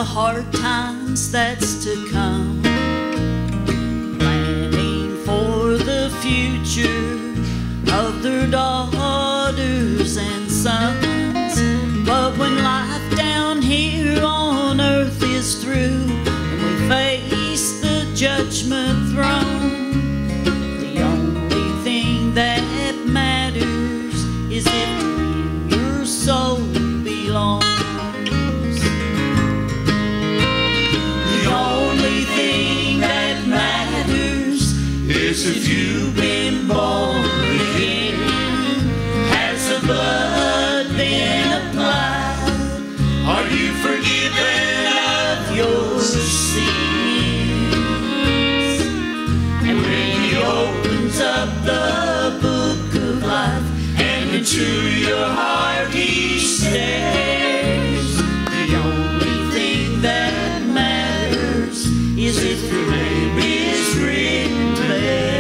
hard times that's to come, planning for the future of their daughters and sons. But when life down here on earth is through and we face the judgment throne, the only thing that matters is if your soul belongs. The only thing that matters is if you've been born again. Has the blood been applied? Are you forgiven of your sins? And when he opens up the book of life and into your heart he stares, the only thing that matters is if your name is written there.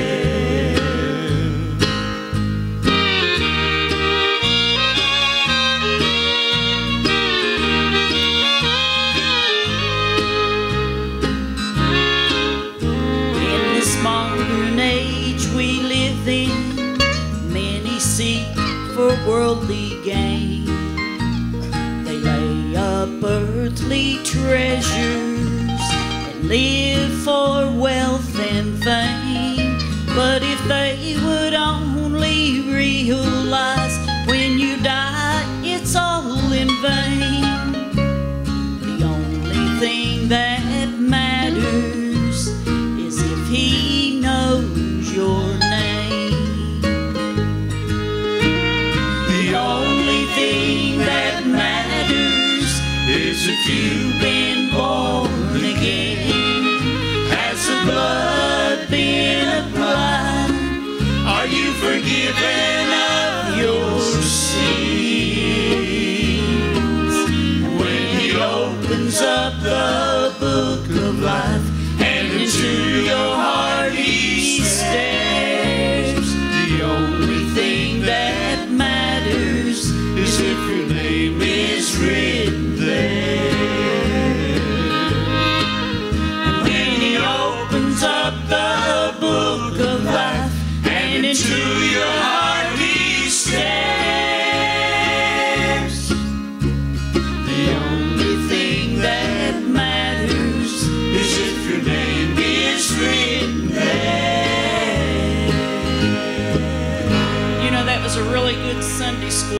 In this modern age we live in, many seek for worldly gain. They lay up earthly treasures and live for wealth and fame. But if they would only realize when you die it's all in vain. The only thing that matters is if he knows your name. The only thing that matters is if you've been born again. Has the blood been applied? Are you forgiven of your sins? And when he opens up the book of life and into your heart he stares, the only thing that matters is if your name is written there. And when he opens up the book of life and into your heart he stares, the only thing that matters is if your name is written there. You know, that was a really good Sunday school